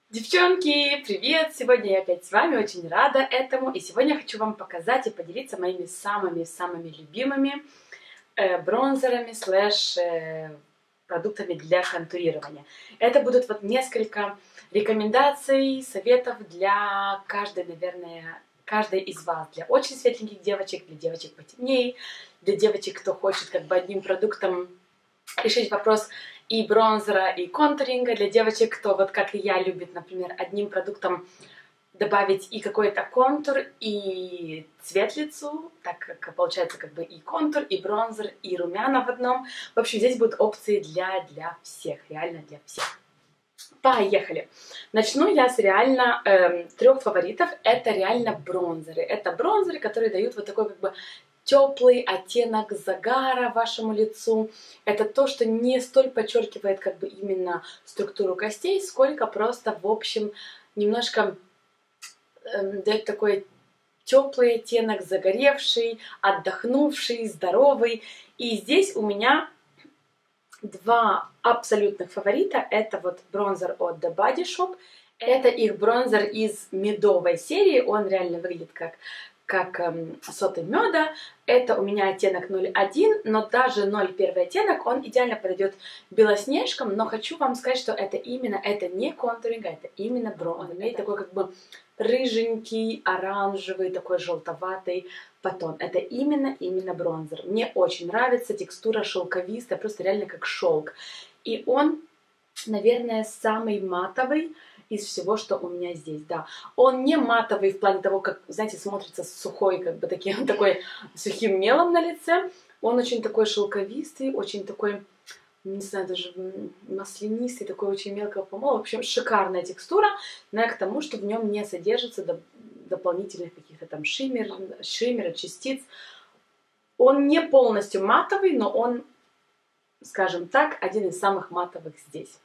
Девчонки, привет! Сегодня я опять с вами, очень рада этому. И сегодня я хочу вам показать и поделиться моими самыми любимыми бронзерами слэш продуктами для контурирования. Это будут вот несколько рекомендаций, советов для каждой, наверное, каждой из вас. Для очень светленьких девочек, для девочек потемнее, для девочек, кто хочет как бы одним продуктом решить вопрос и бронзера, и контуринга, для девочек, кто вот как и я любит, например, одним продуктом добавить и какой-то контур, и цвет лицу, так как получается как бы и контур, и бронзер, и румяна в одном. В общем, здесь будут опции для всех, реально для всех. Поехали! Начну я с реально трех фаворитов. Это реально бронзеры. Это бронзеры, которые дают вот такой как бы теплый оттенок загара вашему лицу. Это то, что не столь подчеркивает как бы именно структуру костей, сколько просто в общем немножко дает такой теплый оттенок, загоревший, отдохнувший, здоровый. И здесь у меня два абсолютных фаворита. Это вот бронзер от The Body Shop. Это их бронзер из медовой серии. Он реально выглядит как соты меда. Это у меня оттенок 0,1, но даже 0,1 оттенок, он идеально подойдет белоснежкам, но хочу вам сказать, что это не контуринг, а это именно бронзер. Он имеет такой как бы рыженький, оранжевый, такой желтоватый потон. Это именно бронзер. Мне очень нравится, текстура шелковистая, просто реально как шелк. И он, наверное, самый матовый из всего, что у меня здесь, да. Он не матовый в плане того, как, знаете, смотрится сухой, как бы такой сухим мелом на лице. Он очень такой шелковистый, очень такой, не знаю, даже маслянистый, такой очень мелкого помола. В общем, шикарная текстура, но к тому, что в нем не содержится дополнительных каких-то там шиммеров, частиц. Он не полностью матовый, но он, скажем так, один из самых матовых здесь.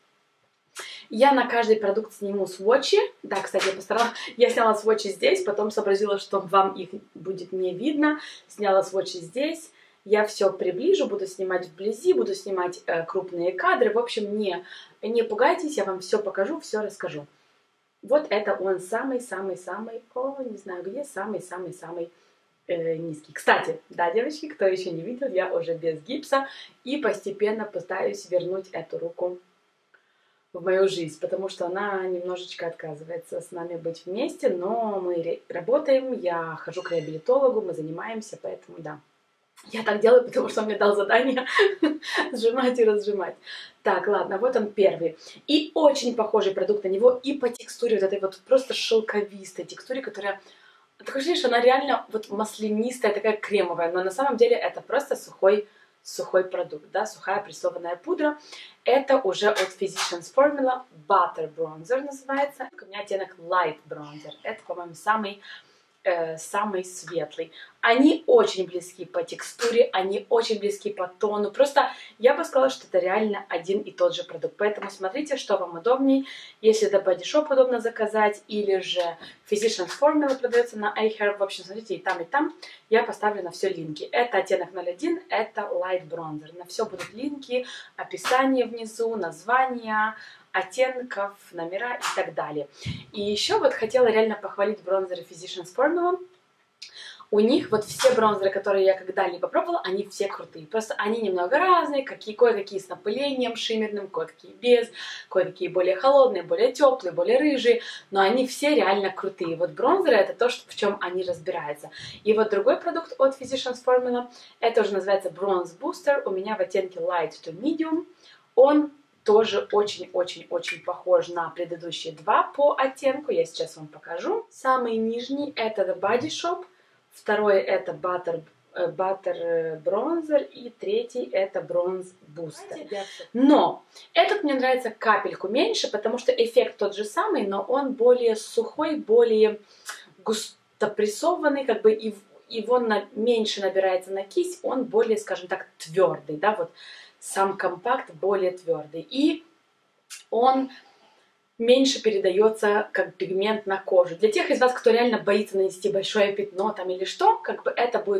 Я на каждый продукт сниму свотчи. Да, кстати, я сняла свотчи здесь, потом сообразила, что вам их будет не видно. Сняла свотчи здесь. Я все приближу, буду снимать вблизи, буду снимать крупные кадры. В общем, не пугайтесь, я вам все покажу, все расскажу. Вот это он самый-самый-самый, не знаю где, самый-самый-самый низкий. Кстати, да, девочки, кто еще не видел, я уже без гипса и постепенно пытаюсь вернуть эту руку в мою жизнь, потому что она немножечко отказывается с нами быть вместе, но мы работаем, я хожу к реабилитологу, мы занимаемся, поэтому да. Я так делаю, потому что он мне дал задание сжимать и разжимать. Так, ладно, вот он первый. И очень похожий продукт на него и по текстуре, вот этой вот просто шелковистой текстуре, которая, такое ощущение, что она реально вот маслянистая, такая кремовая, но на самом деле это просто сухой продукт, да, сухая прессованная пудра. Это уже от Physicians Formula Butter Bronzer называется. У меня оттенок Light Bronzer. Это, по-моему, самый светлый. Они очень близки по текстуре, они очень близки по тону. Просто я бы сказала, что это реально один и тот же продукт. Поэтому смотрите, что вам удобней. Если это Body Shop удобно заказать, или же Physicians Formula продается на iHerb. В общем, смотрите, и там я поставлю на все линки. Это оттенок 01, это Light Bronzer. На все будут линки, описание внизу, названия, оттенков, номера и так далее. И еще вот хотела реально похвалить бронзеры Physicians Formula. У них вот все бронзеры, которые я когда-либо пробовала, они все крутые. Просто они немного разные, кое-какие с напылением шиммерным, кое-какие без, кое-какие более холодные, более теплые, более рыжие. Но они все реально крутые. Вот бронзеры это то, в чем они разбираются. И вот другой продукт от Physicians Formula, это уже называется Bronze Booster. У меня в оттенке Light to Medium. Он тоже очень-очень-очень похож на предыдущие два по оттенку. Я сейчас вам покажу. Самый нижний это The Body Shop. Второй это Butter Bronzer. И третий это Bronze Booster. Но этот мне нравится капельку меньше, потому что эффект тот же самый, но он более сухой, более густо прессованный, как бы его меньше набирается на кисть, он более, скажем так, твердый, да, вот. Сам компакт более твердый. И он меньше передается как пигмент на кожу. Для тех из вас, кто реально боится нанести большое пятно там или что, как бы это будет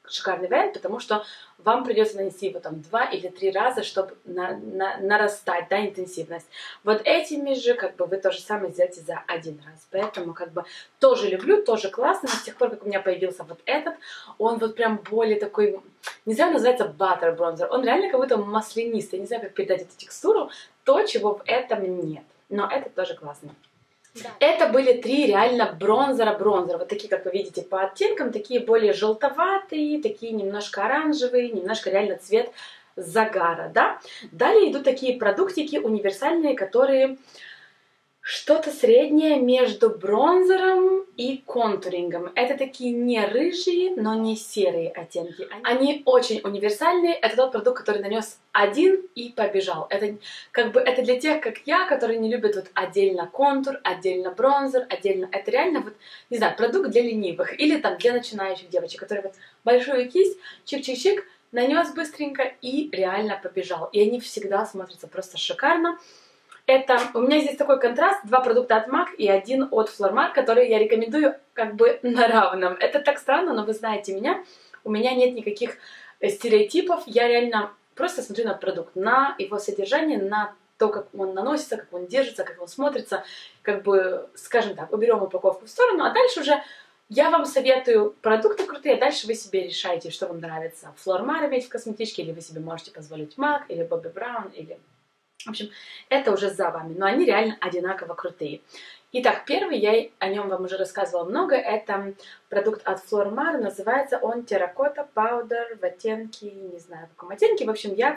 шикарный вариант, потому что вам придется нанести его там 2 или 3 раза, чтобы нарастать, да, интенсивность. Вот этими же, как бы, вы то же самое сделаете за 1 раз. Поэтому, как бы, тоже люблю, тоже классно. Но с тех пор, как у меня появился вот этот, он вот прям более такой, не знаю, называется butter bronzer. Он реально как будто маслянистый. Не знаю, как передать эту текстуру. То, чего в этом нет. Но этот тоже классный. Да. Это были 3 реально бронзера. Вот такие, как вы видите, по оттенкам, такие более желтоватые, такие немножко оранжевые, немножко реально цвет загара, да. Далее идут такие продуктики универсальные, которые что-то среднее между бронзером и контурингом. Это такие не рыжие, но не серые оттенки. Они очень универсальные. Это тот продукт, который нанес один и побежал. Это как бы это для тех, как я, которые не любят вот отдельно контур, отдельно бронзер, отдельно. Это реально вот, не знаю, продукт для ленивых или там для начинающих девочек, которые вот большую кисть, чик-чик-чик, нанес быстренько и реально побежал. И они всегда смотрятся просто шикарно. Это, у меня здесь такой контраст, 2 продукта от MAC и 1 от Flormar, которые я рекомендую как бы на равном. Это так странно, но вы знаете меня, у меня нет никаких стереотипов, я реально просто смотрю на продукт, на его содержание, на то, как он наносится, как он держится, как он смотрится, как бы, скажем так, уберем упаковку в сторону, а дальше уже я вам советую продукты крутые, а дальше вы себе решаете, что вам нравится. Flormar иметь в косметичке, или вы себе можете позволить MAC, или Bobbi Brown, или... В общем, это уже за вами, но они реально одинаково крутые. Итак, первый, я о нем вам уже рассказывала много, это продукт от Flormar, называется он Terracotta Powder в оттенке, не знаю, в каком оттенке, в общем, я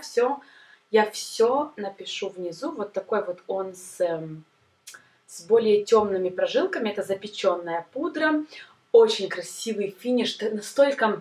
все напишу внизу, вот такой вот он с более темными прожилками, это запеченная пудра, очень красивый финиш, настолько...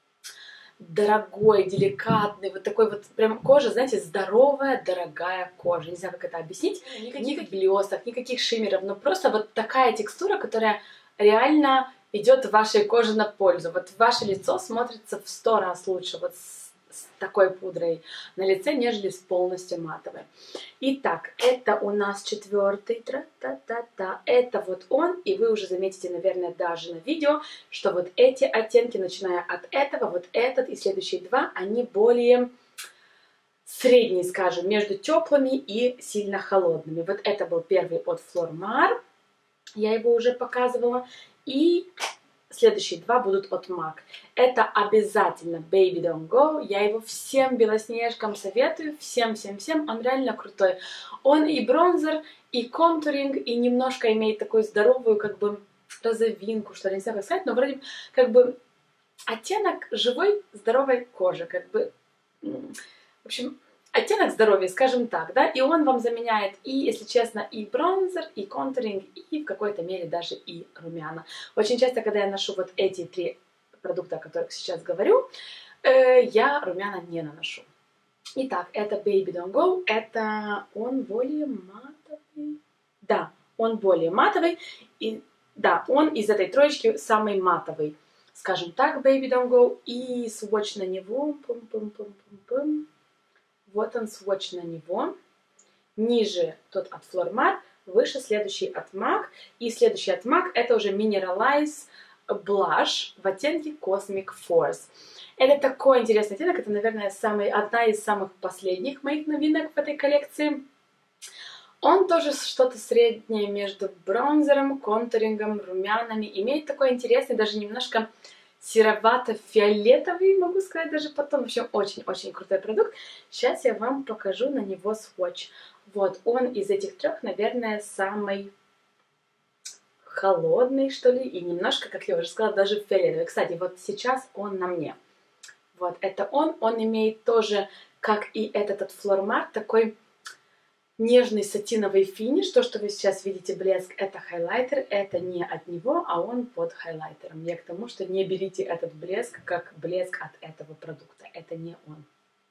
дорогой, деликатный, вот такой вот прям кожа, знаете, здоровая, дорогая кожа. Не знаю, как это объяснить. Никаких блесток, никаких шиммеров, но просто вот такая текстура, которая реально идет вашей коже на пользу. Вот ваше лицо смотрится в 100 раз лучше вот с такой пудрой на лице, нежели с полностью матовой. Итак, это у нас 4-й, это вот он, и вы уже заметите, наверное, даже на видео, что вот эти оттенки, начиная от этого, вот этот и следующие 2, они более средние, скажем, между теплыми и сильно холодными. Вот это был первый от Flormar, я его уже показывала, и... следующие 2 будут от MAC. Это обязательно Baby Don't Go. Я его всем белоснежкам советую. Всем. Он реально крутой. Он и бронзер, и контуринг, и немножко имеет такую здоровую, как бы, розовинку, что ли, не знаю, как сказать, но вроде как бы оттенок живой, здоровой кожи. Как бы, в общем, оттенок здоровья, скажем так, да, и он вам заменяет и, если честно, и бронзер, и контуринг, и в какой-то мере даже и румяна. Очень часто, когда я ношу вот эти 3 продукта, о которых сейчас говорю, я румяна не наношу. Итак, это Baby Don't Go, это он более матовый, да, он более матовый, и да, он из этой троечки самый матовый, скажем так, Baby Don't Go, и swatch на него, вот он, сводч на него. Ниже тот от Flormar, выше следующий от MAC. И следующий от MAC это уже Mineralize Blush в оттенке Cosmic Force. Это такой интересный оттенок. Это, наверное, одна из самых последних моих новинок в этой коллекции. Он тоже что-то среднее между бронзером, контурингом, румянами. Имеет такой интересный, даже немножко... серовато-фиолетовый, могу сказать даже потом. В общем, очень-очень крутой продукт. Сейчас я вам покажу на него сводч. Вот, он из этих 3, наверное, самый холодный, что ли, и немножко, как я уже сказала, даже фиолетовый. Кстати, вот сейчас он на мне. Вот, это он имеет тоже, как и этот от Flormar, такой... нежный сатиновый финиш. То, что вы сейчас видите, блеск, это хайлайтер. Это не от него, а он под хайлайтером. Я к тому, что не берите этот блеск, как блеск от этого продукта. Это не он.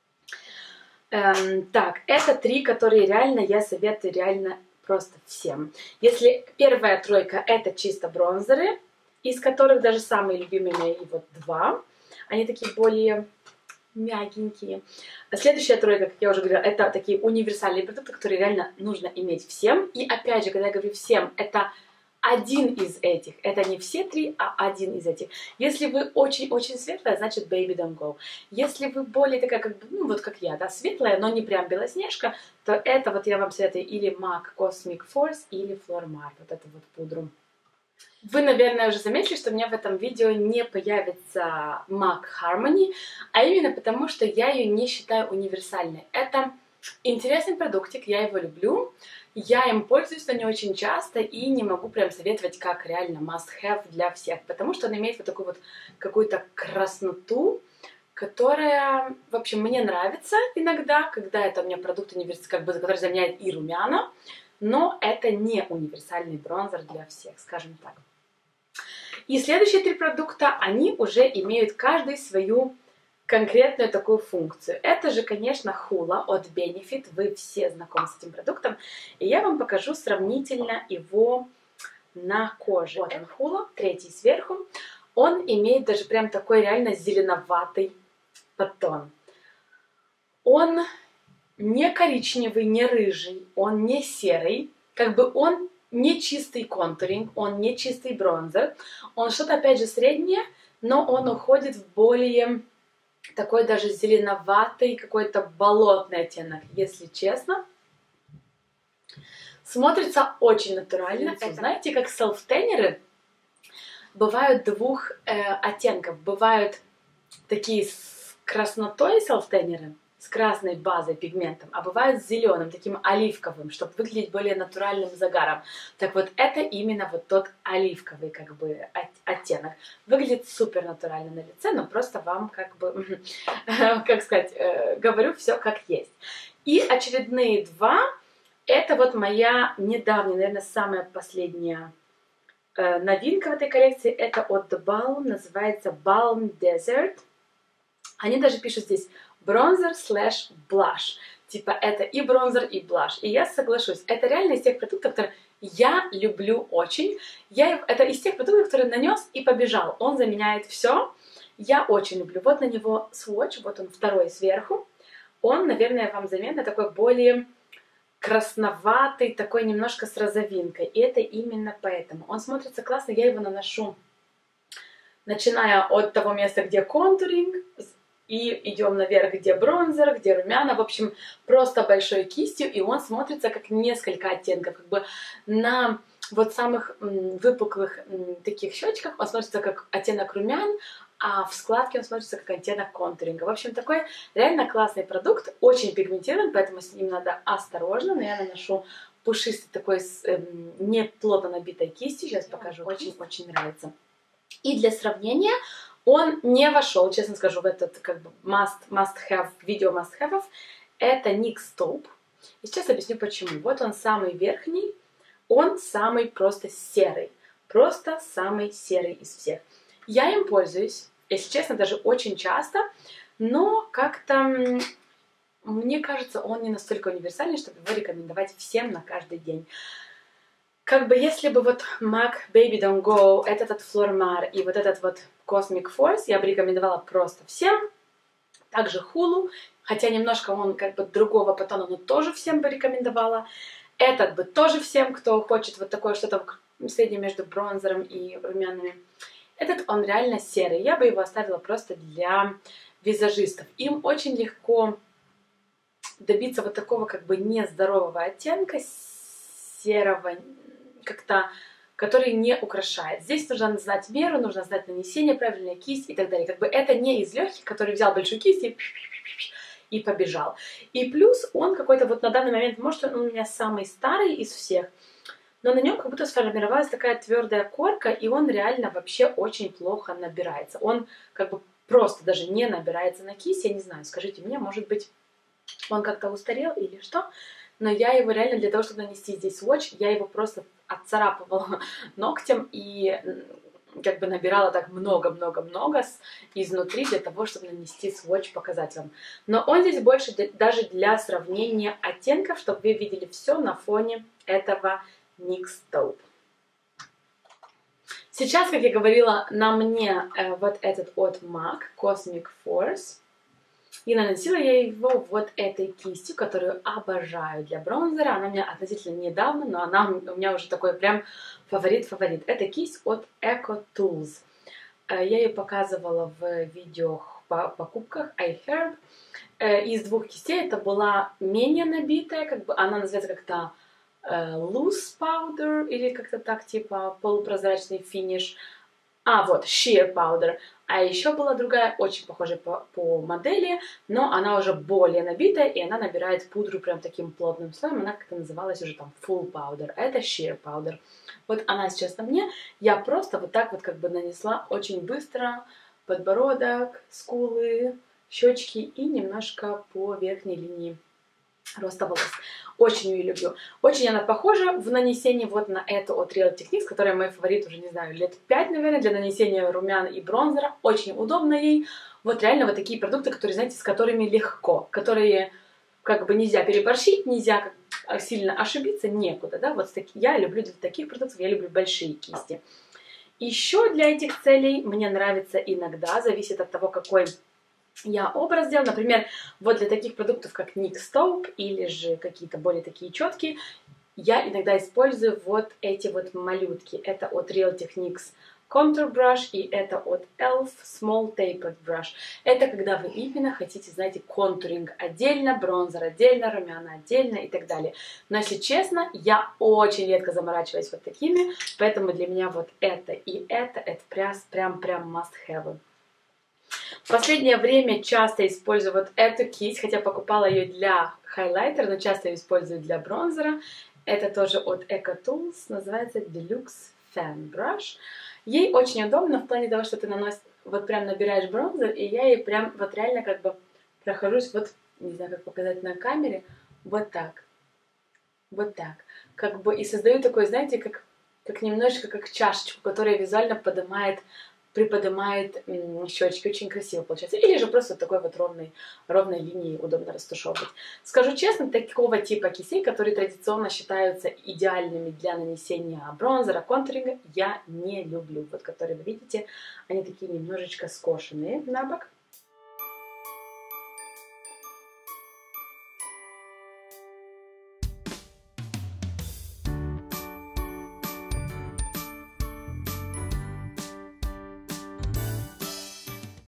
Так, это 3, которые реально я советую реально просто всем. Если первая 3 это чисто бронзеры, из которых даже самые любимые мои вот 2. Они такие более... мягенькие. Следующая 3, как я уже говорила, это такие универсальные продукты, которые реально нужно иметь всем. И опять же, когда я говорю всем, это один из этих. Это не все три, а один из этих. Если вы очень-очень светлая, значит Baby Don't Go. Если вы более такая, как бы, ну вот как я, да, светлая, но не прям белоснежка, то это вот я вам советую или MAC Cosmic Force, или Flormar, вот эту вот пудру. Вы, наверное, уже заметили, что у меня в этом видео не появится MAC Harmony, а именно потому, что я ее не считаю универсальной. Это интересный продуктик, я его люблю. Я им пользуюсь, но не очень часто, и не могу прям советовать, как реально must-have для всех, потому что он имеет вот такую вот какую-то красноту, которая, в общем, мне нравится иногда, когда это у меня продукт универсальный, как бы, который заменяет и румяна, но это не универсальный бронзер для всех, скажем так. И следующие три продукта, они уже имеют каждый свою конкретную такую функцию. Это же, конечно, Hoola от Benefit. Вы все знакомы с этим продуктом. И я вам покажу сравнительно его на коже. Вот он, Hoola, третий сверху. Он имеет даже прям такой реально зеленоватый подтон. Он не коричневый, не рыжий, он не серый. Как бы он не чистый контуринг, он не чистый бронзер. Он что-то, опять же, среднее, но он уходит в более такой даже зеленоватый, какой-то болотный оттенок, если честно. Смотрится очень натурально. Знаете, как селф-теннеры бывают двух оттенков. Бывают такие с краснотой селф-теннеры, с красной базой, пигментом, а бывают с зеленым, таким оливковым, чтобы выглядеть более натуральным загаром. Так вот, это именно вот тот оливковый, как бы, оттенок. Выглядит супер натурально на лице, но просто вам, как бы, как сказать, говорю все как есть. И очередные два, это вот моя недавняя, наверное, самая последняя новинка в этой коллекции. Это от The Balm, называется Balm Desert. Они даже пишут здесь бронзер слэш блаш. Типа это и бронзер, и блаш. И я соглашусь, это реально из тех продуктов, которые я люблю очень. Это из тех продуктов, которые нанес и побежал. Он заменяет все. Я очень люблю. Вот на него свотч, вот он второй сверху. Он, наверное, вам заметно такой более красноватый, такой немножко с розовинкой. И это именно поэтому. Он смотрится классно, я его наношу, начиная от того места, где контуринг, и идем наверх, где бронзер, где румяна. В общем, просто большой кистью, и он смотрится как несколько оттенков. Как бы на вот самых выпуклых таких щечках он смотрится как оттенок румян, а в складке он смотрится как оттенок контуринга. В общем, такой реально классный продукт, очень пигментирован, поэтому с ним надо осторожно. Но я наношу пушистый такой не плотно набитой кистью. Сейчас покажу. Очень-очень нравится. И для сравнения, он не вошел, честно скажу, в этот как бы must-have, видео must-have. Это NYX Taupe. И сейчас объясню почему. Вот он самый верхний, он самый просто серый. Просто самый серый из всех. Я им пользуюсь, если честно, даже очень часто, но как-то, мне кажется, он не настолько универсальный, чтобы его рекомендовать всем на каждый день. Как бы если бы вот MAC Baby Don't Go, этот Flormar и вот этот вот Cosmic Force я бы рекомендовала просто всем. Также Hoola, хотя немножко он как бы другого подтона, но тоже всем бы рекомендовала. Этот бы тоже всем, кто хочет вот такое что-то среднее между бронзером и румянами. Этот он реально серый. Я бы его оставила просто для визажистов. Им очень легко добиться вот такого как бы нездорового оттенка, серого, как-то, который не украшает. Здесь нужно знать меру, нужно знать нанесение, правильная кисть и так далее. Как бы это не из легких, который взял большую кисть и побежал. И плюс он какой-то вот на данный момент, может, он у меня самый старый из всех, но на нем как будто сформировалась такая твердая корка, и он реально вообще очень плохо набирается. Он как бы просто даже не набирается на кисть, я не знаю, скажите мне, может быть, он как-то устарел или что, но я его реально для того, чтобы нанести здесь свотч, я его просто отцарапывала ногтем и как бы набирала так много-много-много изнутри для того, чтобы нанести свотч, показать вам. Но он здесь больше даже для сравнения оттенков, чтобы вы видели все на фоне этого NYX Taupe. Сейчас, как я говорила, на мне вот этот от MAC Cosmic Force. И наносила я его вот этой кистью, которую обожаю для бронзера. Она у меня относительно недавно, но она у меня уже такой прям фаворит-фаворит. Это кисть от Eco Tools. Я ее показывала в видео по покупках iHerb. Из двух кистей это была менее набитая, как бы она называется как-то loose powder или как-то так, типа полупрозрачный финиш. Вот, sheer powder. А еще была другая, очень похожая по модели, но она уже более набитая, и она набирает пудру прям таким плотным слоем. Она как-то называлась уже там full powder, а это sheer powder. Вот она сейчас на мне. Я просто вот так вот как бы нанесла очень быстро подбородок, скулы, щечки и немножко по верхней линии роста волос. Очень ее люблю. Очень она похожа в нанесении вот на эту от Real Techniques, которая мой фаворит уже, не знаю, лет 5, наверное, для нанесения румян и бронзера. Очень удобно ей. Вот реально вот такие продукты, которые, знаете, с которыми легко, которые как бы нельзя переборщить, нельзя сильно ошибиться, некуда, да, вот я люблю для таких продуктов, я люблю большие кисти. Еще для этих целей мне нравится иногда, зависит от того, какой я образ делаю. Например, вот для таких продуктов, как NYX Taupe или же какие-то более такие четкие, я иногда использую вот эти вот малютки. Это от Real Techniques Contour Brush и это от e.l.f. Small Tapered Brush. Это когда вы именно хотите, знаете, контуринг отдельно, бронзер отдельно, румяна отдельно и так далее. Но если честно, я очень редко заморачиваюсь вот такими, поэтому для меня вот это и это прям must-have. В последнее время часто использую вот эту кисть, хотя покупала ее для хайлайтера, но часто ее использую для бронзера. Это тоже от Eco Tools, называется Deluxe Fan Brush. Ей очень удобно в плане того, что ты наносишь, вот прям набираешь бронзер, и я ей прям вот реально как бы прохожусь, вот, не знаю, как показать на камере, вот так. Вот так. Как бы и создаю такой, знаете, как немножечко как чашечку, которая визуально приподнимает щечки. Очень красиво получается. Или же просто такой вот ровной линией удобно растушевывать. Скажу честно, такого типа кистей, которые традиционно считаются идеальными для нанесения бронзера, контуринга, я не люблю. Вот которые вы видите, они такие немножечко скошенные на бок.